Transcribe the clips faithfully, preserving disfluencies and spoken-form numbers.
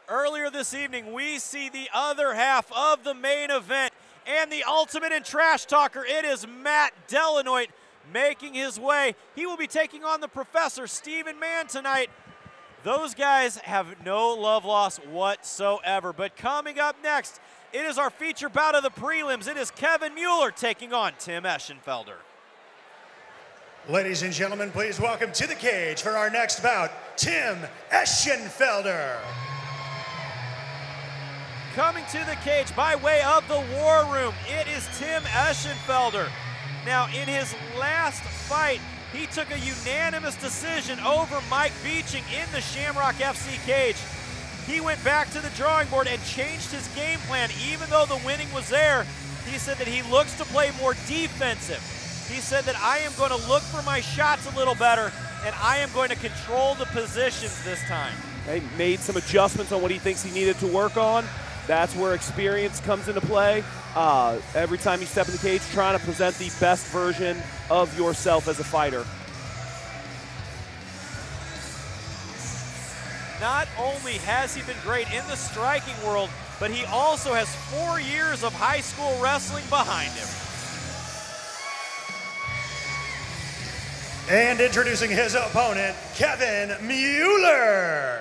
Earlier this evening, we see the other half of the main event and the ultimate in trash talker. It is Matt Delanoit making his way. He will be taking on the Professor, Stephen Mann, tonight. Those guys have no love lost whatsoever. But coming up next, it is our feature bout of the prelims. It is Kevin Mueller taking on Tim Eschenfelder. Ladies and gentlemen, please welcome to the cage for our next bout, Tim Eschenfelder. Coming to the cage by way of the War Room, it is Tim Eschenfelder. Now, in his last fight, he took a unanimous decision over Mike Beeching in the Shamrock F C cage. He went back to the drawing board and changed his game plan. Even though the winning was there, he said that he looks to play more defensive. He said that I am going to look for my shots a little better, and I am going to control the positions this time. He made some adjustments on what he thinks he needed to work on. That's where experience comes into play. Uh, every time you step in the cage, trying to present the best version of yourself as a fighter. Not only has he been great in the striking world, but he also has four years of high school wrestling behind him. And introducing his opponent, Kevin Mueller.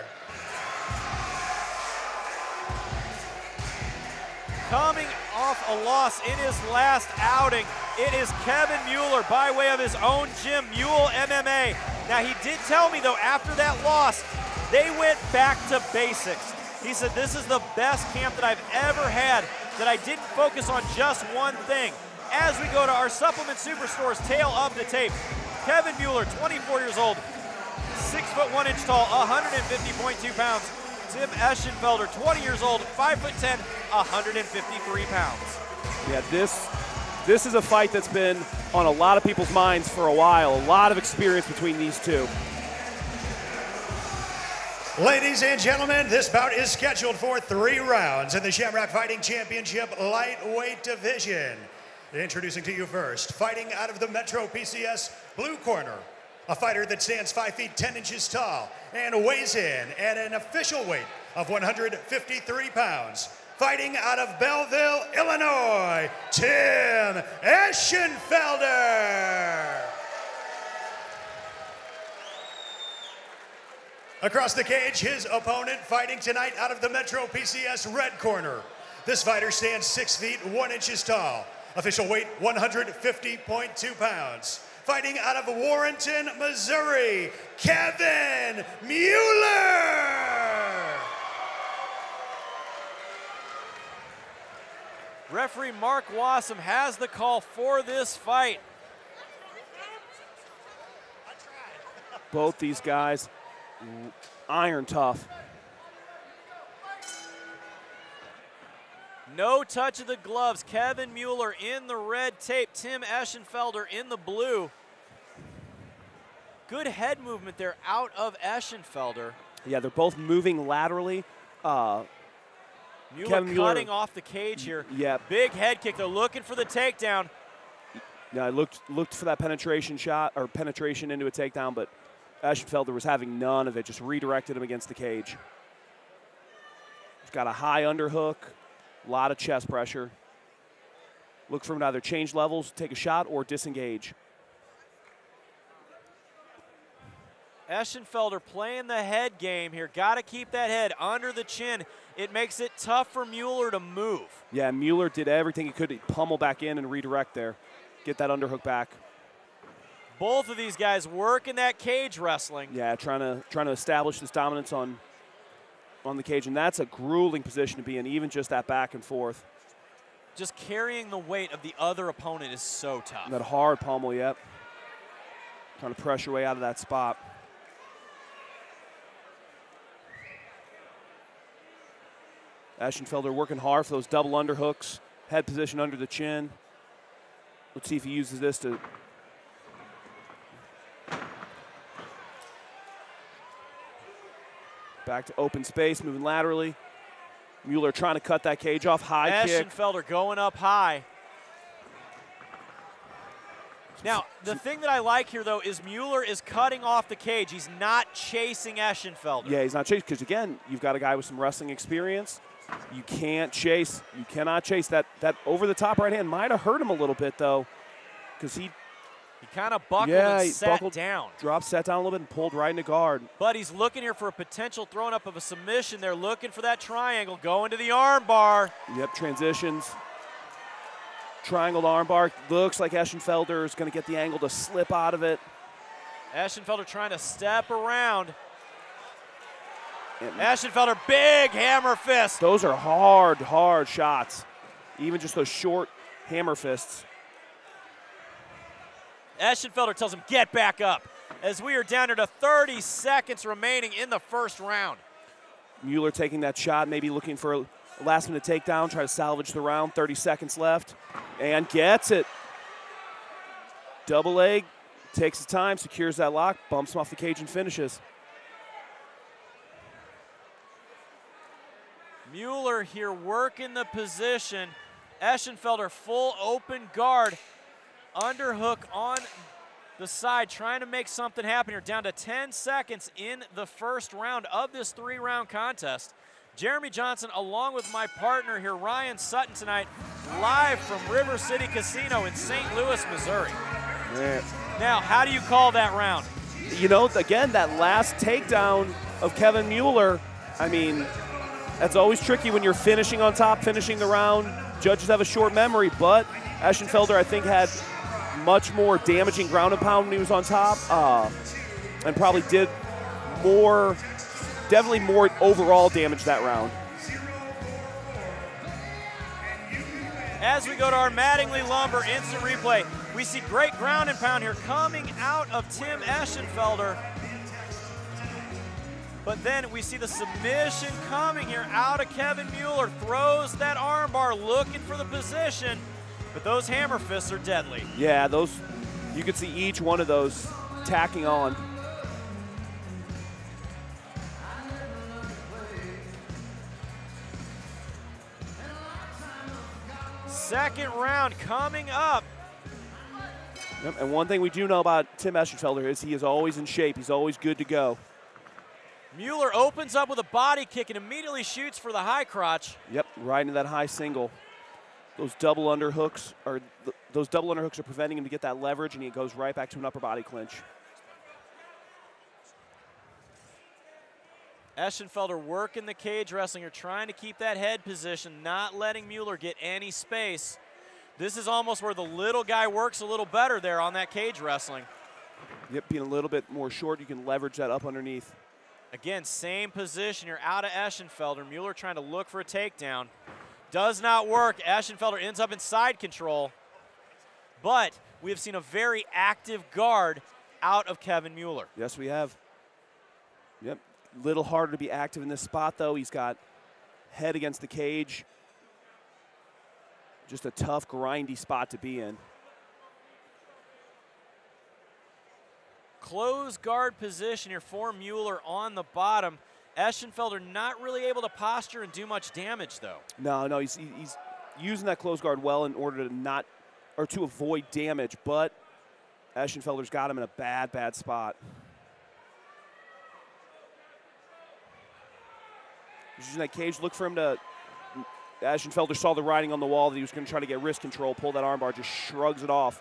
Coming off a loss in his last outing, it is Kevin Mueller by way of his own gym, Mule M M A. Now, he did tell me, though, after that loss, they went back to basics. He said, this is the best camp that I've ever had, that I didn't focus on just one thing. As we go to our Supplement Superstore's Tale of the Tape, Kevin Mueller, twenty-four years old, six foot one inch tall, one hundred fifty point two pounds. Tim Eschenfelder, twenty years old, five foot ten, one hundred fifty-three pounds. Yeah, this this is a fight that's been on a lot of people's minds for a while. A lot of experience between these two. Ladies and gentlemen, this bout is scheduled for three rounds in the Shamrock Fighting Championship lightweight division. Introducing to you first, fighting out of the Metro P C S blue corner, a fighter that stands five feet ten inches tall and weighs in at an official weight of one hundred fifty-three pounds. Fighting out of Belleville, Illinois, Tim Eschenfelder. Across the cage, his opponent fighting tonight out of the Metro P C S red corner. This fighter stands six feet one inches tall. Official weight one hundred fifty point two pounds. Fighting out of Warrenton, Missouri, Kevin Mueller. Referee Mark Wassam has the call for this fight. Both these guys, iron tough. No touch of the gloves. Kevin Mueller in the red tape. Tim Eschenfelder in the blue. Good head movement there out of Eschenfelder. Yeah, they're both moving laterally. Uh, Mueller Kevin Mueller cutting off the cage here. Yeah. Big head kick. They're looking for the takedown. Yeah, I looked looked for that penetration shot or penetration into a takedown, but Eschenfelder was having none of it. Just redirected him against the cage. He's got a high underhook. A lot of chest pressure. Look for him to either change levels, take a shot, or disengage. Eschenfelder playing the head game here. Got to keep that head under the chin. It makes it tough for Mueller to move. Yeah, Mueller did everything he could to pummel back in and redirect there. Get that underhook back. Both of these guys working that cage wrestling. Yeah, trying to trying to establish this dominance on on the cage, and that's a grueling position to be in, even just that back and forth. Just carrying the weight of the other opponent is so tough. And that hard pummel, yep. Trying to pressure way out of that spot. Eschenfelder working hard for those double underhooks, head position under the chin. Let's see if he uses this to back to open space, moving laterally. Mueller trying to cut that cage off, high kick. Eschenfelder going up high. Now, the thing that I like here, though, is Mueller is cutting off the cage. He's not chasing Eschenfelder. Yeah, he's not chasing because, again, you've got a guy with some wrestling experience. You can't chase. You cannot chase. That that over-the-top right hand might have hurt him a little bit, though, because he He kind of buckled yeah, and he sat buckled, down. dropped, sat down a little bit, and pulled right into guard. But he's looking here for a potential throwing up of a submission. They're looking for that triangle, going to the arm bar. Yep, transitions. Triangle to arm bar. Looks like Eschenfelder is going to get the angle to slip out of it. Eschenfelder trying to step around. And Eschenfelder, big hammer fist. those are hard, hard shots. Even just those short hammer fists. Eschenfelder tells him, get back up, as we are down here to thirty seconds remaining in the first round. Mueller taking that shot, maybe looking for a last-minute takedown, try to salvage the round, thirty seconds left, and gets it. Double leg, takes his time, secures that lock, bumps him off the cage and finishes. Mueller here working the position. Eschenfelder full open guard. Underhook on the side, trying to make something happen here. Down to ten seconds in the first round of this three-round contest. Jeremy Johnson, along with my partner here, Ryan Sutton, tonight, live from River City Casino in Saint Louis, Missouri. Yeah. Now, how do you call that round? You know, again, that last takedown of Kevin Mueller, I mean, that's always tricky when you're finishing on top, finishing the round. Judges have a short memory, but Eschenfelder, I think, had much more damaging ground and pound when he was on top, uh, and probably did more, definitely more overall damage that round. As we go to our Mattingly Lumber instant replay, we see great ground and pound here coming out of Tim Eschenfelder. But then we see the submission coming here out of Kevin Mueller. Throws that armbar, looking for the position. But those hammer fists are deadly. Yeah, those, you could see each one of those tacking on. Second round coming up. Yep, and one thing we do know about Tim Eschenfelder is he is always in shape. He's always good to go. Mueller opens up with a body kick and immediately shoots for the high crotch. Yep, right into that high single. Those double underhooks are th those double underhooks are preventing him to get that leverage, and he goes right back to an upper body clinch. Eschenfelder working the cage wrestling here, trying to keep that head position, not letting Mueller get any space. This is almost where the little guy works a little better there on that cage wrestling. Yep, being a little bit more short, you can leverage that up underneath. Again, same position. You're out of Eschenfelder. Mueller trying to look for a takedown. Does not work. Eschenfelder ends up in side control. But we have seen a very active guard out of Kevin Mueller. Yes, we have. Yep, little harder to be active in this spot, though. He's got head against the cage. Just a tough, grindy spot to be in. Close guard position here for Mueller on the bottom. Eschenfelder not really able to posture and do much damage, though. No, no, he's, he's using that close guard well in order to not, or to avoid damage, but Eschenfelder's got him in a bad, bad spot. He's using that cage, look for him to, Eschenfelder saw the writing on the wall that he was going to try to get wrist control, pull that armbar, just shrugs it off.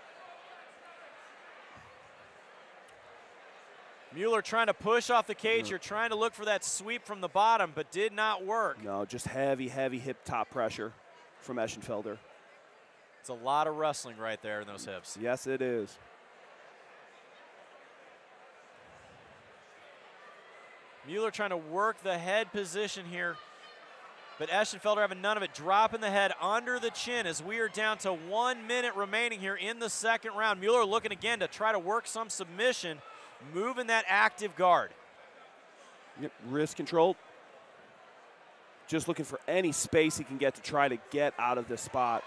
Mueller trying to push off the cage here, trying to look for that sweep from the bottom, but did not work. No, just heavy, heavy hip top pressure from Eschenfelder. It's a lot of wrestling right there in those hips. Yes, it is. Mueller trying to work the head position here, but Eschenfelder having none of it, dropping the head under the chin as we are down to one minute remaining here in the second round. Mueller looking again to try to work some submission, moving that active guard. Yep, wrist control. Just looking for any space he can get to try to get out of this spot.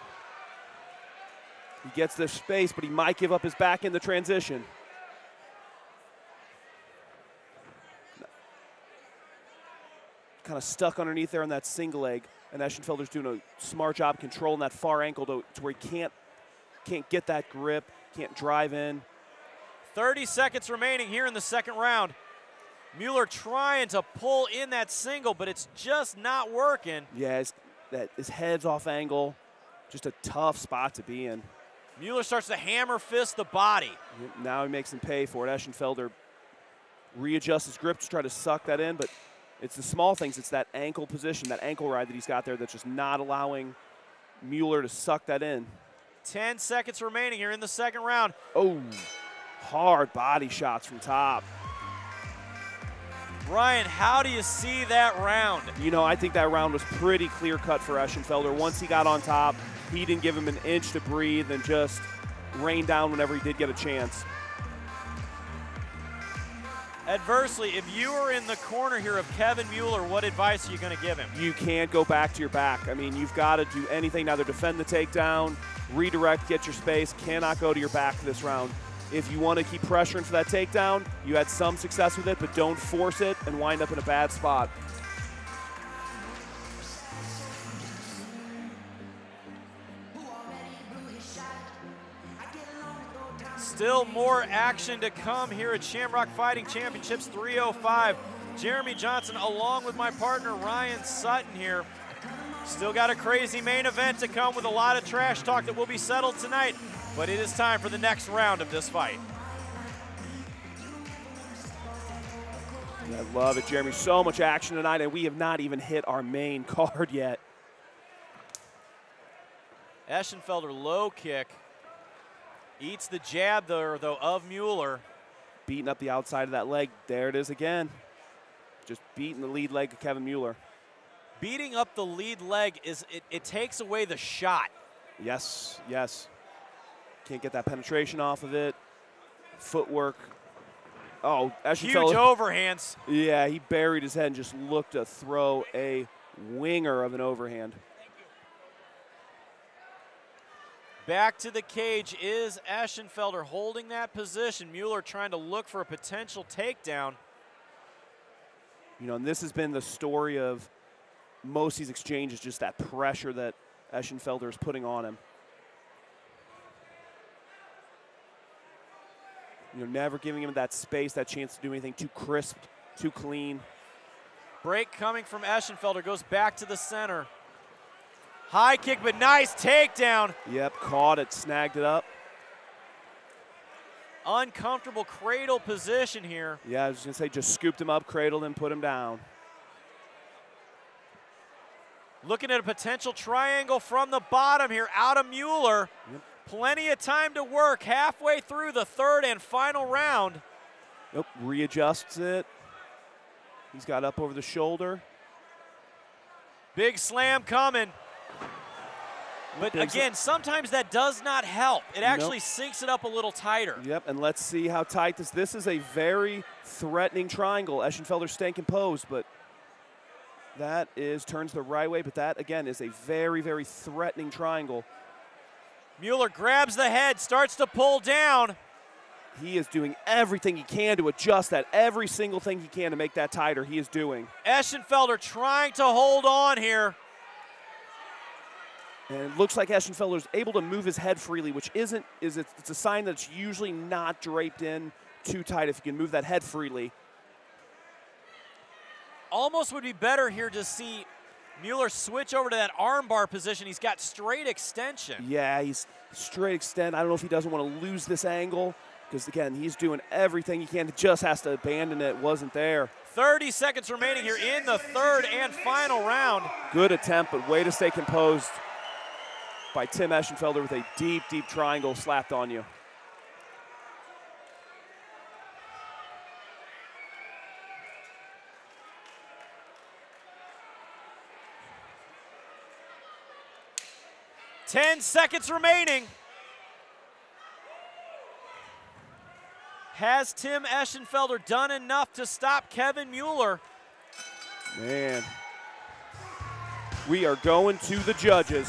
He gets this space, but he might give up his back in the transition. Kind of stuck underneath there on that single leg, and Eschenfelder's doing a smart job controlling that far ankle to, to where he can't can't get that grip, can't drive in. thirty seconds remaining here in the second round. Mueller trying to pull in that single, but it's just not working. Yeah, his, that, his head's off angle. Just a tough spot to be in. Mueller starts to hammer fist the body. Now he makes him pay for it. Eschenfelder readjusts his grip to try to suck that in, but it's the small things. It's that ankle position, that ankle ride that he's got there that's just not allowing Mueller to suck that in. ten seconds remaining here in the second round. Oh, hard body shots from top. Ryan, how do you see that round? You know, I think that round was pretty clear-cut for Eschenfelder. Once he got on top, he didn't give him an inch to breathe and just rained down whenever he did get a chance. Adversely, if you were in the corner here of Kevin Mueller, what advice are you going to give him? You can't go back to your back. I mean, you've got to do anything, either defend the takedown, redirect, get your space, cannot go to your back this round. If you want to keep pressuring for that takedown, you had some success with it, but don't force it and wind up in a bad spot. Still more action to come here at Shamrock Fighting Championships three oh five. Jeremy Johnson along with my partner Ryan Sutton here. Still got a crazy main event to come with a lot of trash talk that will be settled tonight, but it is time for the next round of this fight. I love it, Jeremy. So much action tonight, and we have not even hit our main card yet. Eschenfelder low kick. Eats the jab, though, though of Mueller. Beating up the outside of that leg. There it is again. Just beating the lead leg of Kevin Mueller. Beating up the lead leg, is it, it takes away the shot. Yes, yes. Can't get that penetration off of it. Footwork. Oh, Eschenfelder. Huge overhands. Yeah, he buried his head and just looked to throw a winger of an overhand. Back to the cage is Eschenfelder holding that position. Mueller trying to look for a potential takedown. You know, and this has been the story of most of these exchanges, just that pressure that Eschenfelder is putting on him. You know, never giving him that space, that chance to do anything too crisp, too clean. Break coming from Eschenfelder, goes back to the center. High kick, but nice takedown. Yep, caught it, snagged it up. Uncomfortable cradle position here. Yeah, I was gonna say, just scooped him up, cradled him, put him down. Looking at a potential triangle from the bottom here, out of Mueller. Yep. Plenty of time to work, halfway through the third and final round. Nope, readjusts it. He's got up over the shoulder. Big slam coming. But Big again, sometimes that does not help. It actually Nope. sinks it up a little tighter. Yep, and let's see how tight this. This is a very threatening triangle. Eschenfelder staying composed, but that is, turns the right way, but that, again, is a very, very threatening triangle. Mueller grabs the head, starts to pull down. He is doing everything he can to adjust that. Every single thing he can to make that tighter, he is doing. Eschenfelder trying to hold on here. And it looks like Eschenfelder is able to move his head freely, which isn't, is it, it's a sign that it's usually not draped in too tight if you can move that head freely. Almost would be better here to see Mueller switch over to that armbar position. He's got straight extension. Yeah, he's straight extend. I don't know if he doesn't want to lose this angle, because again, he's doing everything he can. He just has to abandon it. Wasn't there. thirty seconds remaining here in the third and final round. Good attempt, but way to stay composed by Tim Eschenfelder with a deep, deep triangle slapped on you. ten seconds remaining. Has Tim Eschenfelder done enough to stop Kevin Mueller? Man, we are going to the judges.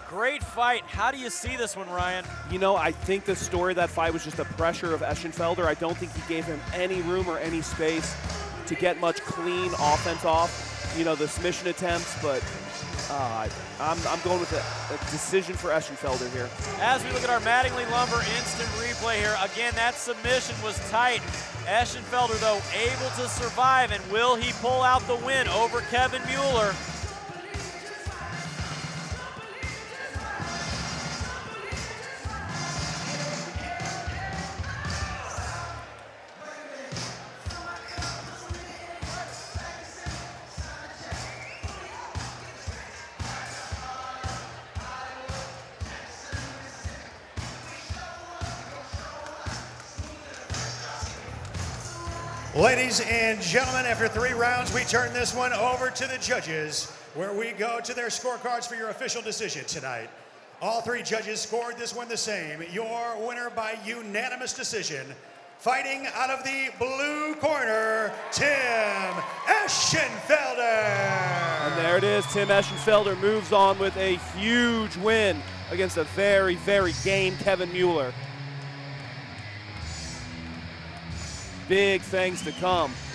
Great fight. How do you see this one, Ryan? You know, I think the story of that fight was just the pressure of Eschenfelder. I don't think he gave him any room or any space to get much clean offense off, you know, the submission attempts, but uh, I'm, I'm going with a, a decision for Eschenfelder here. As we look at our Mattingly Lumber instant replay here, again, that submission was tight. Eschenfelder, though, able to survive, and will he pull out the win over Kevin Mueller? Ladies and gentlemen, after three rounds, we turn this one over to the judges, where we go to their scorecards for your official decision tonight. All three judges scored this one the same. Your winner by unanimous decision, fighting out of the blue corner, Tim Eschenfelder. And there it is, Tim Eschenfelder moves on with a huge win against a very, very game Kevin Mueller. Big things to come.